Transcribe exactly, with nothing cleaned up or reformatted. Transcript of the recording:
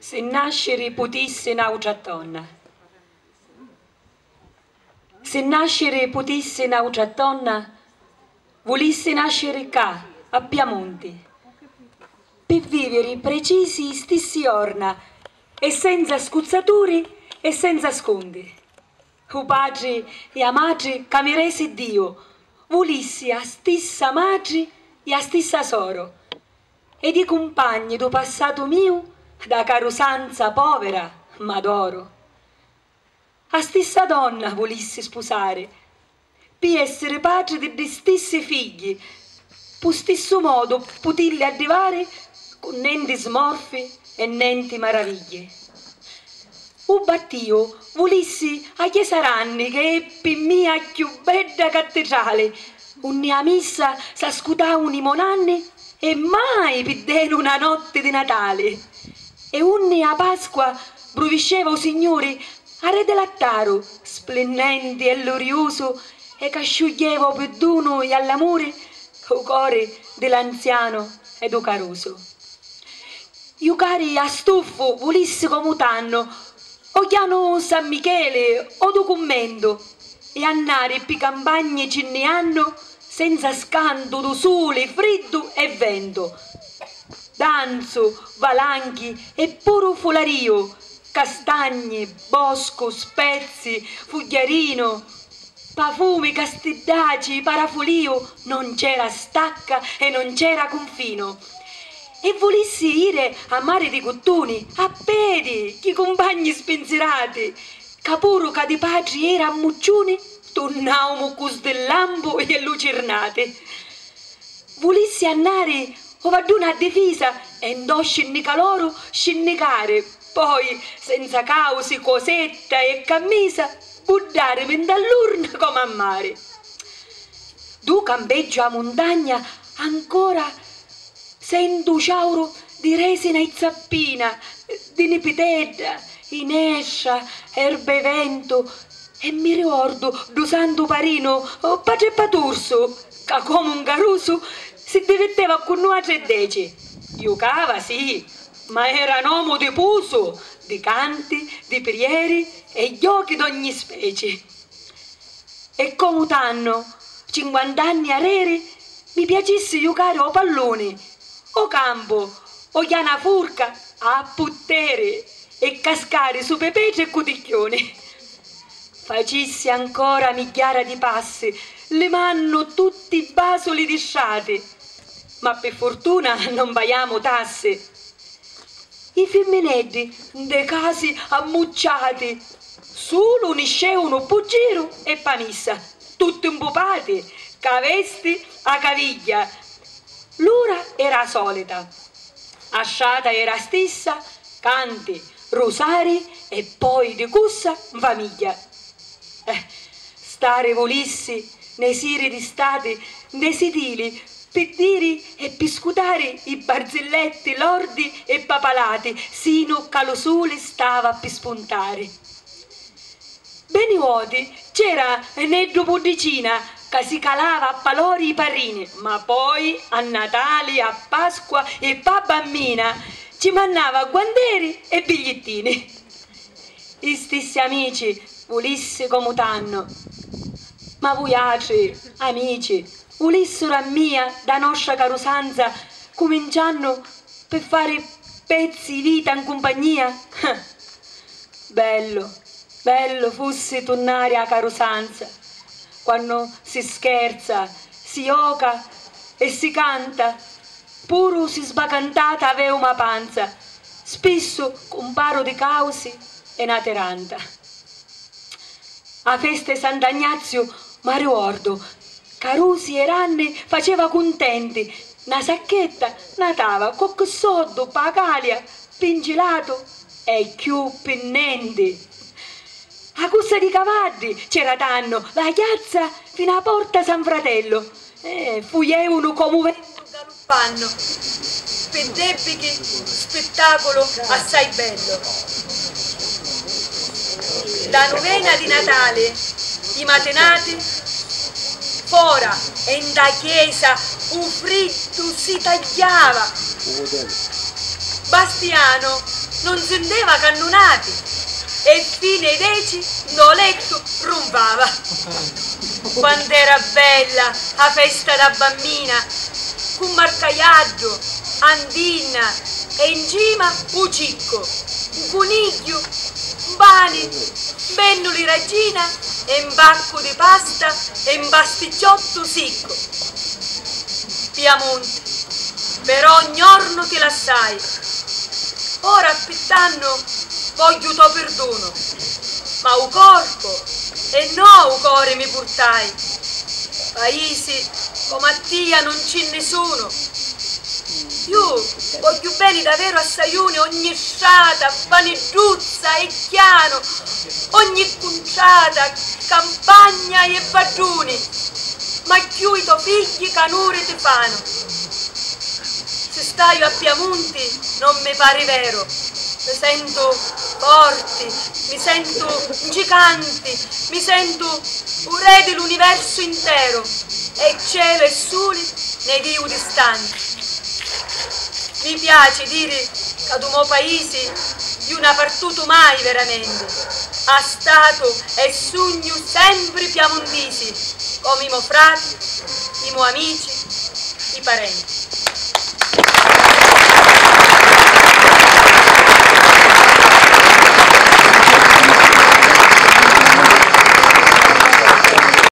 Se nascere potesse un'altra donna, se nascere potesse un'altra donna, volesse nascere qua, a Piemonte, per vivere precisi stessi orna, e senza scuzzatori e senza scondi. O padre e a madre che mi rese Dio, volessi a stessa madre e a stessa soro, ed i compagni do passato mio, da carusanza povera, ma d'oro. A stessa donna volessi sposare, per essere padre degli stessi figli, per stesso modo poterli arrivare con nenti smorfi e nenti maraviglie. O battio volessi a Chiesaranni, che è per mia più bella cattedrale, ogni a missa s'ascutavano i monanni e mai piddero una notte di Natale. E ogni a Pasqua bruvisceva o Signore a re dell'attaro, splendente e glorioso, e che asciuglieva per dono e all'amore o cuore dell'anziano e do caroso. Io cari a stuffo volessi come tanno, o chiano San Michele o documento, e andare per campagne cinneanno senza scanto do sole, freddo e vento. Danzo, valanghi e puro folario, castagne, bosco, spezzi, fugliarino, profumi, castiddaci, parafolio, non c'era stacca e non c'era confino. E volessi ire a mare di Cottoni, a piedi, chi compagni spensierati, capuro che di padri era a Muccioni, tornavamo con del lampo e lucernate. Volessi andare o vaduna a difesa e andò scennicaloro scennicare, poi senza causi, cosetta e camisa, buddarmi dall'urna come a mare. Du campeggio a montagna ancora sento ciauro di resina e zappina, di nipitedda, inescia, erbe vento, e mi ricordo do santo parino, o padre Paturso, che come un caruso si diverteva con noi tre deci. Giocava, sì, ma era un uomo di puso, di canti, di prieri e giochi d'ogni specie. E come t'anno, cinquant'anni areri, mi piacesse giocare o pallone, o campo, o chiana furca, a puttere e cascare su pepetre e cuticchione. Facessi ancora migliaia di passi, le manno tutti basoli disciati, ma per fortuna non paghiamo tasse. I femminelli de casi ammucciati, solo uniscevano puggiero e pamissa, tutti impupati, cavesti a caviglia. L'ora era solita, asciata era stessa, canti, rosari e poi di cussa famiglia. Eh, stare volissi nei siri di stati, nei sidili, per dire e per scutare i barzelletti lordi e papalati, sino che lo sole stava per spuntare. Beni vuoti c'era Neddo Puddicina, che si calava a palori i parrini, ma poi a Natale, a Pasqua e pa bambina ci mannava guanteri e bigliettini. I stessi amici volesse come t'anno, ma voi altri amici volessero a mia da nostra carusanza cominciando per fare pezzi di vita in compagnia. Bello, bello fosse tornare a carusanza, quando si scherza, si gioca e si canta, puro si sbacantata aveva una panza, spesso con paro di causi e una teranta. A feste Sant'Agnazio, ma ricordo, Carusi e Ranni faceva contenti, una sacchetta natava con che soddo, pagalia, pingilato e più pennenti. A cussa di cavalli c'era tanno, la chiazza fino alla porta San Fratello, e fuievano come vento galoppando, per debiti spettacolo assai bello. La novena di Natale, i matinati, fora e in da chiesa un fritto si tagliava. Bastiano non senteva cannonati e fino ai deci no letto rompava. Quando era bella la festa da bambina, con marcagliaggio, andina e in cima un cicco, un coniglio, un pane, bennoli regina e un bacco di pasta e un pasticciotto secco. Piemonte, però ogni giorno ti lasciai. Ora aspettando voglio tuo perdono, ma un corpo e no un cuore mi portai. Paesi come a Mattia non c'è nessuno. Io voglio bene davvero a Saione ogni strada, panedduzza e chiano, ogni conciata, campagna e padroni, ma più i tuoi figli canore te fanno. Se stai a Piemonte non mi pare vero, mi sento forte, mi sento gigante, mi sento un re dell'universo intero, e cielo e sole nei Dio distanti. Mi piace dire che ad un mio paese io non ho partuto mai veramente, ha stato e sogno sempre piemontesi, come i miei frati, i miei amici, i parenti.